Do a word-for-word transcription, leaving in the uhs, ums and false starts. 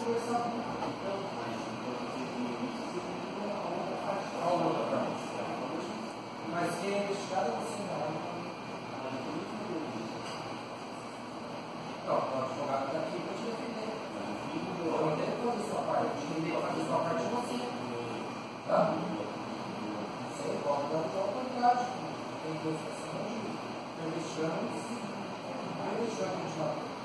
conversar com a outra parte. Mas quem é investigado é você, não. Não, o advogado está aqui para te defender. Eu não tenho que fazer sua parte, eu tenho que fazer sua parte de você. Tá? Não sei, volta da tua autoridade. Tem coisa assim, investigando, investigando continuar.